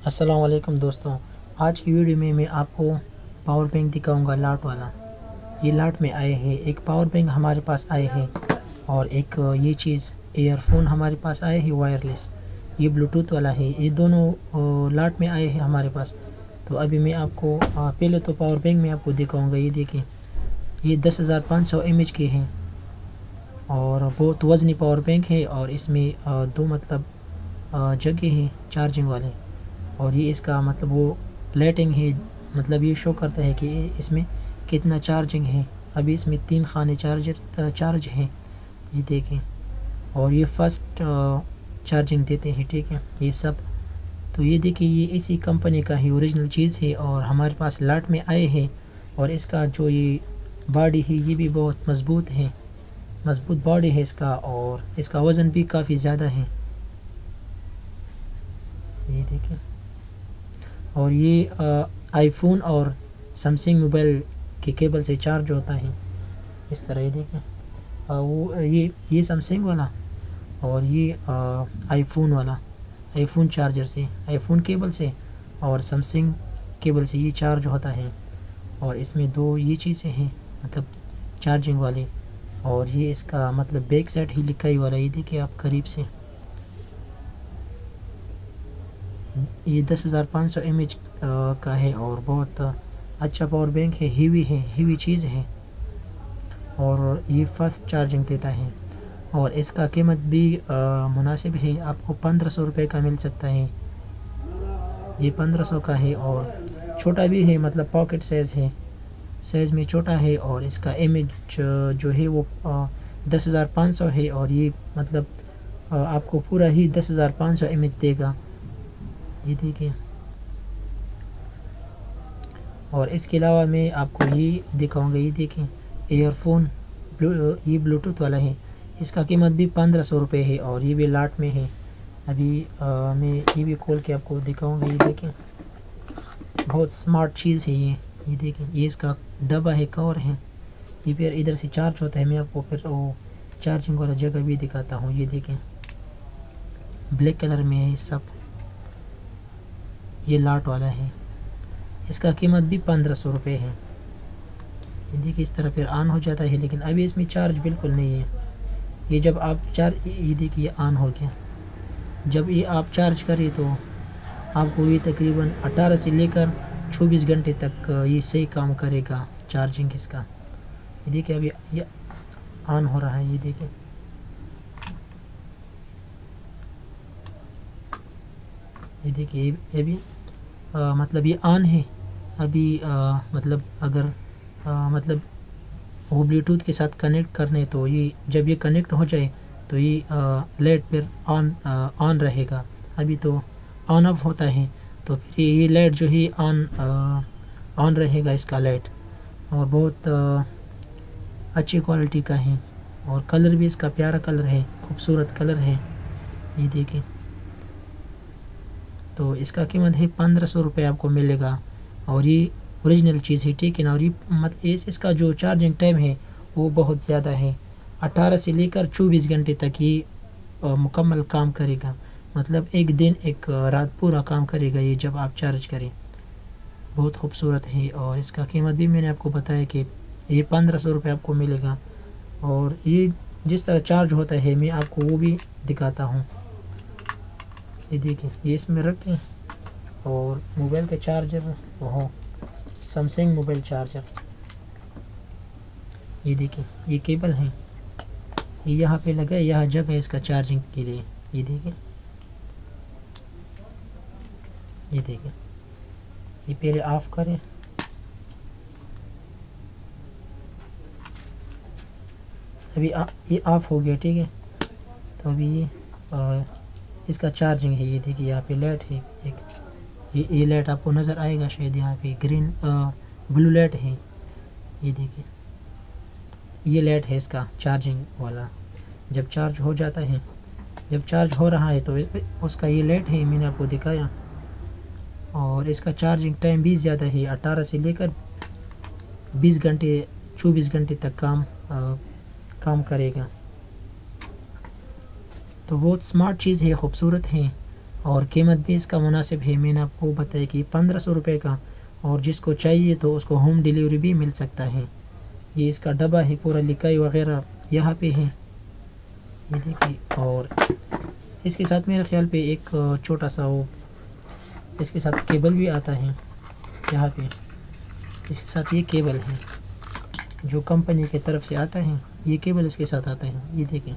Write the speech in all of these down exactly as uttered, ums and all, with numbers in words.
السلام علیکم دوستوں، آج کی ویڈیو میں میں آپ کو پاور بینک دکھاؤں گا لاٹ والا۔ یہ لاٹ میں آئے ہیں، ایک پاور بینک ہمارے پاس آئے ہیں اور ایک یہ چیز ایئر فون ہمارے پاس آئے ہیں وائرلیس، یہ بلوٹوتھ والا ہے۔ یہ دونوں لاٹ میں آئے ہیں ہمارے پاس۔ تو ابھی میں آپ کو پہلے تو پاور بینک میں آپ کو دکھاؤں گا۔ یہ دیکھیں، یہ دس ہزار پانچ سو ایم ایچ کے ہیں اور بہت وزنی پاور بینک ہے، اور اس میں دو مطلب جگہ ہیں چارجنگ والے، اور یہ اس کا مطلب وہ لائٹنگ ہے، مطلب یہ شو کرتا ہے کہ اس میں کتنا چارجنگ ہے۔ ابھی اس میں تین خانے چارجر چارج ہیں، یہ دیکھیں، اور یہ فسٹ چارجنگ دیتے ہیں، ٹھیک ہے یہ سب۔ تو یہ دیکھیں، یہ اسی کمپنی کا ہی اوریجنل چیز ہے اور ہمارے پاس لاٹ میں آئے ہیں، اور اس کا جو یہ باڈی ہے یہ بھی بہت مضبوط ہے، مضبوط باڈی ہے اس کا، اور اس کا وزن بھی کافی زیادہ ہے، یہ دیکھیں۔ اور یہ آئی فون اور سمسنگ موبائل کے کیبل سے چارج ہوتا ہے اس طرح، یہ دیکھیں۔ وہ یہ یہ سمسنگ والا اور یہ آئی فون والا، آئی فون چارجر سے، آئی فون کیبل سے اور سمسنگ کیبل سے یہ چارج ہوتا ہے، اور اس میں دو یہ چیزیں ہیں مطلب چارجنگ والی، اور یہ اس کا مطلب بیک سائڈ ہی لکھائی والا، یہ دیکھیں آپ قریب سے۔ یہ دس ہزار پانچ سو ایم ایچ کا ہے اور بہت اچھا پاور بینک ہے، ہیوی ہے، ہیوی چیز ہے، اور یہ فاسٹ چارجنگ دیتا ہے، اور اس کا قیمت بھی مناسب ہے، آپ کو پندرہ سو روپے کا مل سکتا ہے۔ یہ پندرہ سو کا ہے اور چھوٹا بھی ہے، مطلب پاکٹ سائز ہے، سائز میں چھوٹا ہے، اور اس کا ایم ایچ جو ہے وہ دس ہزار پانچ سو ہے، اور یہ مطلب آپ کو پورا ہی دس ہزار پانچ سو ایم ایچ دے گا، یہ دیکھیں۔ اور اس کے علاوہ میں آپ کو یہ دکھاؤں گا، یہ دیکھیں ایئر فون، یہ بلوٹوتھ والا ہے، اس کا قیمت بھی پندرہ سو روپے ہے، اور یہ بھی لاٹ میں ہے۔ ابھی میں یہ بھی کھول کے آپ کو دکھاؤں گا، یہ دیکھیں، بہت سمارٹ چیز ہے یہ یہ دیکھیں، یہ اس کا ڈبہ ہے، کور ہے، یہ پھر ادھر سے چارج ہوتا ہے۔ میں آپ کو پھر وہ چارجنگ والا جگہ بھی دکھاتا ہوں، یہ دیکھیں بلیک کلر میں ہے سب، یہ لاٹ والا ہے، اس کا قیمت بھی پندرہ سو روپے ہے۔ یہ دیکھیں اس طرح پھر آن ہو جاتا ہے، لیکن ابھی اس میں چارج بالکل نہیں ہے۔ یہ جب آپ چارج، یہ دیکھیں یہ آن ہو گیا، جب یہ آپ چارج کریں تو آپ کو یہ تقریباً اٹھارہ سے لے کر چوبیس گھنٹے تک یہ صحیح کام کرے گا، چارجنگ اس کا۔ یہ دیکھیں ابھی یہ آن ہو رہا ہے، یہ دیکھیں، یہ دیکھیں یہ بھی مطلب یہ آن ہے ابھی، مطلب اگر مطلب وہ بلوٹوتھ کے ساتھ کنیکٹ کرنے، تو یہ جب یہ کنیکٹ ہو جائے تو یہ لائٹ پھر آن آن رہے گا، ابھی تو آن آف ہوتا ہے، تو پھر یہ لائٹ جو ہے آن آن رہے گا، اس کا لائٹ، اور بہت اچھی کوالٹی کا ہے، اور کلر بھی اس کا پیارا کلر ہے، خوبصورت کلر ہے، یہ دیکھیں۔ تو اس کا قیمت ہے پندرہ سو روپے آپ کو ملے گا، اور یہ اوریجنل چیز ہے، ٹھیک ہے نا۔ اور یہ اس کا جو چارجنگ ٹائم ہے وہ بہت زیادہ ہے، اٹھارہ سے لے کر چوبیس گھنٹے تک یہ مکمل کام کرے گا، مطلب ایک دن ایک رات پورا کام کرے گا یہ جب آپ چارج کریں، بہت خوبصورت ہے۔ اور اس کا قیمت بھی میں نے آپ کو بتایا کہ یہ پندرہ سو روپے آپ کو ملے گا، اور یہ جس طرح چارج ہوتا ہے میں آپ کو وہ بھی دکھاتا ہوں، یہ دیکھیں، یہ اس میں رکھیں، اور موبائل کا چارجر وہ سمسنگ موبائل چارجر، یہ دیکھیں یہ کیبل ہیں، یہ یہاں پہ لگا ہے، یہاں جگہ ہے اس کا چارجنگ کے لیے، یہ دیکھیں، یہ دیکھیں، یہ پہلے آف کریں، ابھی یہ آف ہو گیا، ٹھیک ہے۔ تو ابھی یہ اس کا چارجنگ ہے، یہ دیکھیں یہاں پہ لائٹ ہے ایک، یہ یہ لائٹ آپ کو نظر آئے گا شاید، یہاں پہ گرین بلو لائٹ ہے، یہ دیکھیں یہ لائٹ ہے اس کا چارجنگ والا، جب چارج ہو جاتا ہے، جب چارج ہو رہا ہے تو اس کا یہ لائٹ ہے، میں نے آپ کو دکھایا، اور اس کا چارجنگ ٹائم بھی زیادہ ہے، اٹھارہ سے لے کر بیس گھنٹے چوبیس گھنٹے تک کام کام کرے گا۔ تو بہت سمارٹ چیز ہے، خوبصورت ہے، اور قیمت بھی اس کا مناسب ہے. میں نے آپ کو بتایا کہ پندرہ سو روپے کا، اور جس کو چاہیے تو اس کو ہوم ڈیلیوری بھی مل سکتا ہے. یہ اس کا ڈبہ ہے، پورا لکائی وغیرہ یہاں پہ ہے یہ دیکھیے. اور اس کے ساتھ میرے خیال پہ ایک چھوٹا سا وہ اس کے ساتھ کیبل بھی آتا ہے یہاں پہ. اس کے ساتھ یہ کیبل ہے جو کمپنی کی طرف سے آتا ہے، یہ کیبل اس کے ساتھ آتا ہے یہ دیکھیں.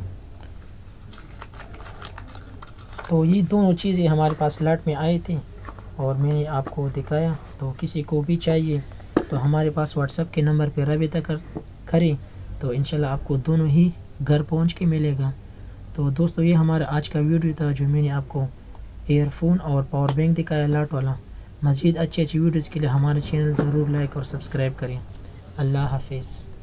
تو یہ دونوں چیزیں ہمارے پاس لاٹ میں آئے تھے اور میں نے آپ کو دکھایا. تو کسی کو بھی چاہیے تو ہمارے پاس واٹس ایپ کے نمبر پہ رابطہ کر کریں تو انشاءاللہ آپ کو دونوں ہی گھر پہنچ کے ملے گا. تو دوستو یہ ہمارا آج کا ویڈیو تھا جو میں نے آپ کو ایئر فون اور پاور بینک دکھایا لاٹ والا. مزید اچھی اچھی ویڈیوز کے لیے ہمارے چینل ضرور لائک اور سبسکرائب کریں. اللہ حافظ.